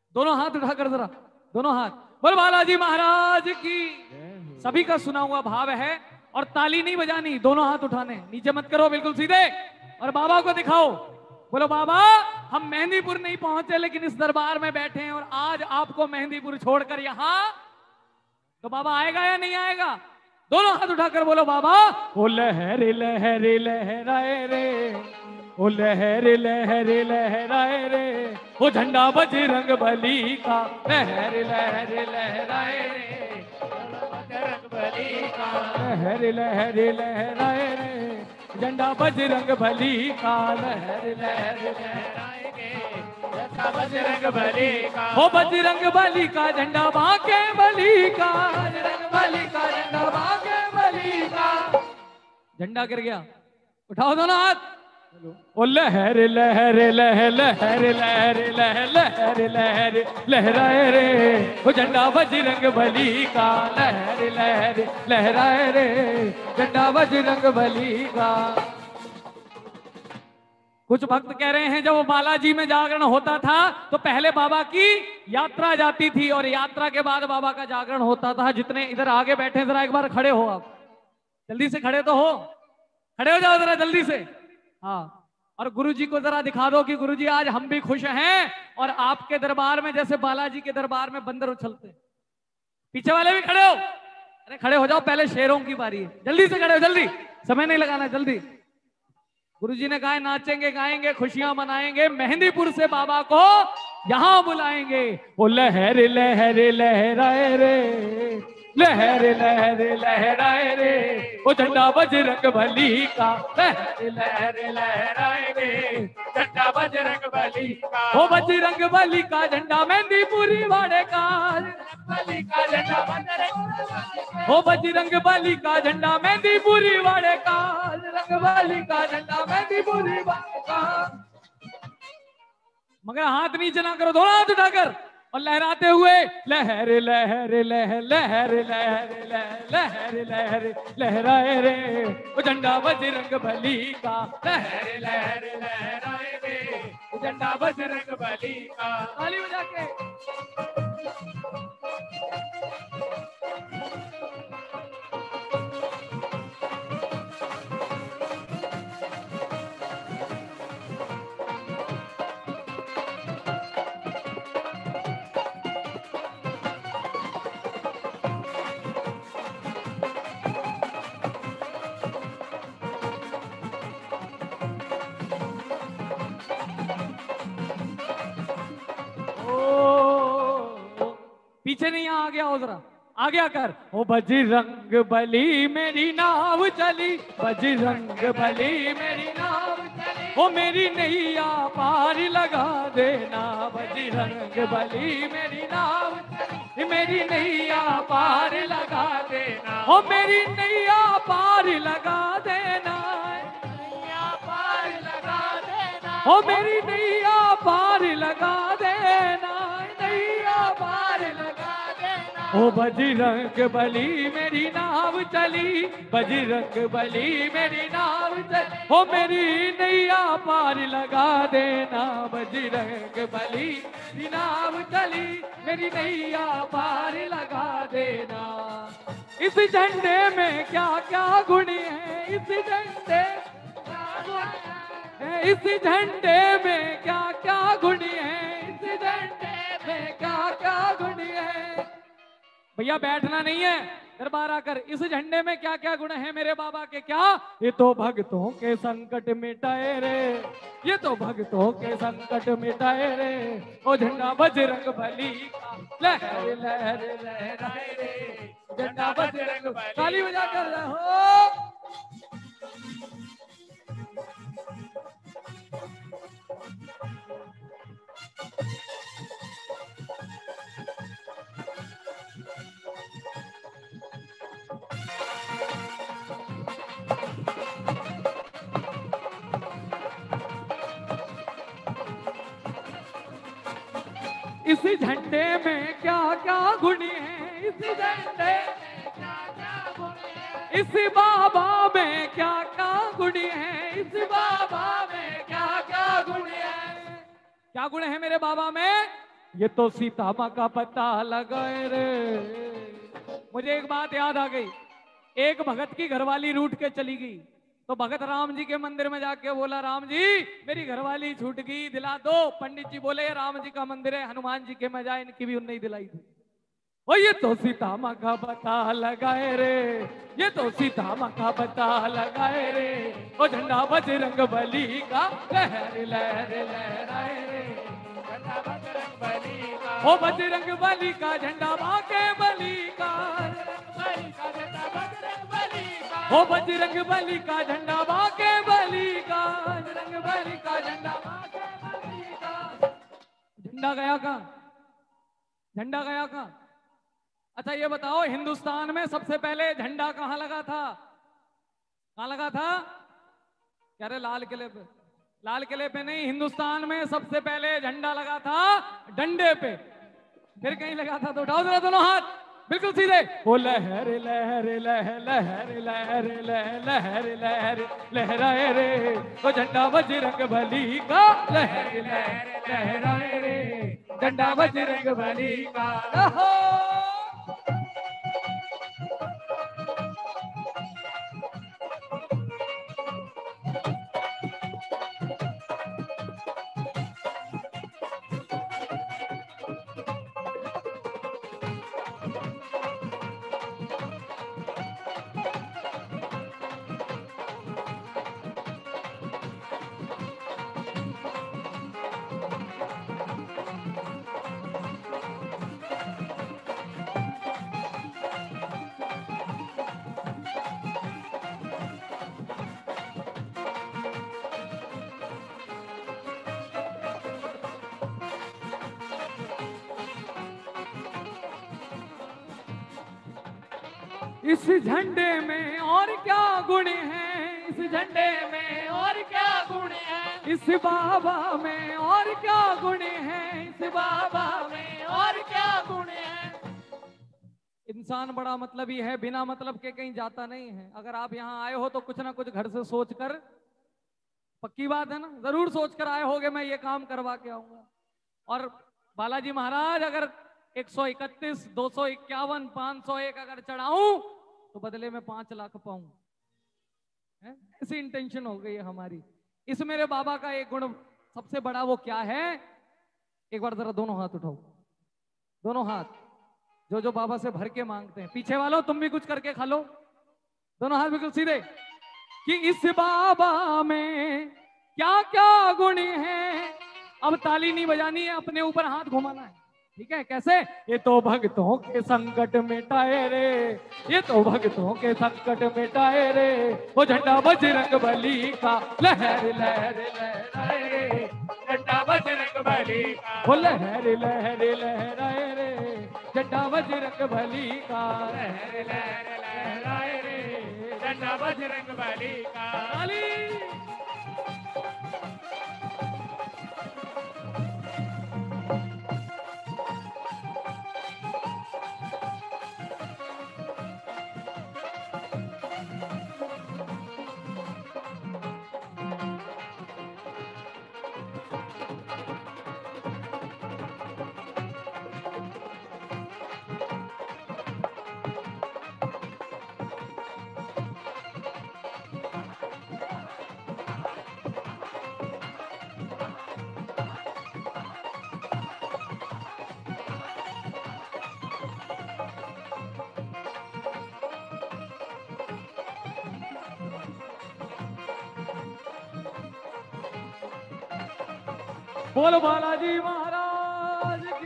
दोनों हाथ उठाकर जरा, दोनों हाथ। बोल बालाजी महाराज की। सभी का सुना हुआ भाव है और ताली नहीं बजानी, दोनों हाथ उठाने, नीचे मत करो, बिल्कुल सीधे। और बाबा को दिखाओ, बोलो बाबा हम मेहंदीपुर नहीं पहुंचे लेकिन इस दरबार में बैठे हैं और आज आपको मेहंदीपुर छोड़कर यहां, तो बाबा आएगा या नहीं आएगा? दोनों हाथ उठाकर बोलो बाबा। ओ लहरे लहरे लहराए रे, ओ लहरे लहरे लहराए रे, ओ झंडा बजरंग बली का, लहरे लहरे लहराए रे, बजरंग बली का, लहरे लहरे लहराए रे, झंडा बजरंग बली का, लहरे लहरे लहराएंगे, झंडा बजरंग बली का, ओ बजरंग बली का झंडा बांके बली का, बजरंग बली का झंडा बांके बली का। झंडा गिर गया, उठाओ दोनों हाथ। ओ लहर लहर लहर लहर लहर लहर लहर लहर लहराए रे, ओ झंडा बजरंग बली का, लहर लहर लहराए रे, झंडा बजरंग बली का। कुछ भक्त कह रहे हैं जब वो बालाजी में जागरण होता था तो पहले बाबा की यात्रा जाती थी और यात्रा के बाद बाबा का जागरण होता था। जितने इधर आगे बैठे जरा एक बार खड़े हो, आप जल्दी से खड़े तो हो, खड़े हो जाओ जरा जल्दी से। हाँ, और गुरुजी को जरा दिखा दो कि गुरुजी आज हम भी खुश हैं और आपके दरबार में जैसे बालाजी के दरबार में बंदर उछलते। पीछे वाले भी खड़े हो, अरे खड़े हो जाओ, पहले शेरों की बारी है, जल्दी से खड़े हो, जल्दी, समय नहीं लगाना, जल्दी। गुरुजी ने कहा नाचेंगे गाएंगे खुशियां मनाएंगे, मेहंदीपुर से बाबा को यहां बुलाएंगे। ओ लहर लहर लहराए रे, लहर लहर लहराए रे, ओ झंडा बजरंग बली का, लहर लहर लहराए रे, झंडा बजरंग बली का, ओ बजरंग बली का झंडा मेहंदीपुरी वाड़े का, बली का झंडा बजरंग, ओ बजरंग बली का झंडा मेहंदीपुरी वाड़े का, बजरंग बली का झंडा मेहंदीपुरी वाड़े का। मगर हाथ नीचे ना करो, दोनों हाथ उठाकर और लहराते हुए लहर लहर लहर लहर लहर लहर लहर लहराए रे, वो झंडा बजरंग बली का, लहर लहर लहराए रे, वो झंडा बजरंग बली का। ताली बजा के पीछे नहीं, आ गया हो जरा, आ गया कर। ओ बजरंग बली मेरी नाव चली, बजरंग बली मेरी नाव चली, ओ मेरी नैया पार लगा देना, बजरंग बली मेरी नाव चली, मेरी नैया पार लगा देना, ओ मेरी नैया पार लगा देना, नैया पार लगा देना, ओ मेरी नैया पार लगा देना, नैया पार लगा देना। ओ बजरंग बली मेरी नाव चली, बजरंग बली मेरी नाव चली, ओ मेरी नैया पार लगा देना, बजरंग बली मेरी नाव चली, मेरी नैया पार लगा देना। इस झंडे में क्या क्या गुण है, इस झंडे इस झंडे में क्या क्या गुण है, इस झंडे में क्या क्या गुण है। भैया बैठना नहीं है, दरबार आकर, इस झंडे में क्या क्या गुण है मेरे बाबा के, क्या? ये तो भक्तों के संकट मिटाए रे, ये तो भक्तों के संकट मिटाए रे, ओ झंडा बजरंग बली का, लहर लहर लहराए रे, झंडा बजरंग बली। ताली बजा कर रहो। इस झंडे में क्या क्या गुण है, इस झंडे में क्या क्या गुण है, इस बाबा में क्या क्या गुण है, इस बाबा में क्या क्या गुण है। क्या गुण है मेरे बाबा में? ये तो सीता माँ का पता लगाए रे। मुझे एक बात याद आ गई। एक भगत की घरवाली रूठ के चली गई, तो भगत राम जी के मंदिर में जाके बोला, राम जी मेरी घरवाली छूट गई, दिला दो। पंडित जी बोले, राम जी का मंदिर है, हनुमान जी के में जाए, इनकी भी उन्हें दिलाई थी। ओ ये तो सीता माँ का पता लगाए रे, ये तो सीता माँ का पता लगाए रे। ओ झंडा बजरंग बली का लहर लहर लहराए रे, झंडा बजरंग बली का। ओ बजरंग बली का झंडा बाके बली का, ओ बजरंग बली का झंडा बाके बली का, बजरंग बली का झंडा बाके बली का। झंडा गया कहाँ? झंडा गया कहाँ? अच्छा ये बताओ, हिंदुस्तान में सबसे पहले झंडा कहाँ लगा था? कहाँ लगा था? क्या रे? लाल किले पे? लाल किले पे नहीं, हिंदुस्तान में सबसे पहले झंडा लगा था डंडे पे। फिर कहीं लगा था? तो उठाओ जरा दोनों हाथ बिल्कुल सीधे। ओ लहर लहर लहर लहर लहर लहर लहर लहर लहराए रे, ओ झंडा बजरंग बली का लहर लहर लहराए रे, झंडा बजरंग बली का। इस झंडे में और क्या गुण है, इस झंडे में और क्या गुण है, इस बाबा में और क्या गुण है, इस बाबा में और क्या गुण है। इंसान बड़ा मतलबी है, बिना मतलब के कहीं जाता नहीं है। अगर आप यहाँ आए हो तो कुछ ना कुछ घर से सोचकर, पक्की बात है ना, जरूर सोचकर आए होगे मैं ये काम करवा के आऊंगा। और बालाजी महाराज अगर 131, 251, 501 अगर चढ़ाऊं तो बदले में 5 लाख पाऊं, ऐसी इंटेंशन हो गई है हमारी। इस मेरे बाबा का एक गुण सबसे बड़ा वो क्या है? एक बार जरा दोनों हाथ उठाओ, दोनों हाथ, जो जो बाबा से भर के मांगते हैं। पीछे वालों तुम भी कुछ करके खा लो, दोनों हाथ बिल्कुल सीधे। कि इस बाबा में क्या क्या गुण है। अब ताली नहीं बजानी है, अपने ऊपर हाथ घुमाना है, ठीक है? कैसे? ये तो भक्तों के संकट मिटाए रे, ये तो भक्तों के संकट मिटाए रे, वो झंडा बजरंग बली का लहर लहर लहराए रे, झंडा बजरंग बली का, वो लहर लहर लहराए रे, झंडा बजरंग बली का, लहर लहर लहराए रे, झंडा बजरंग बली का। ताली। बोलो बालाजी महाराज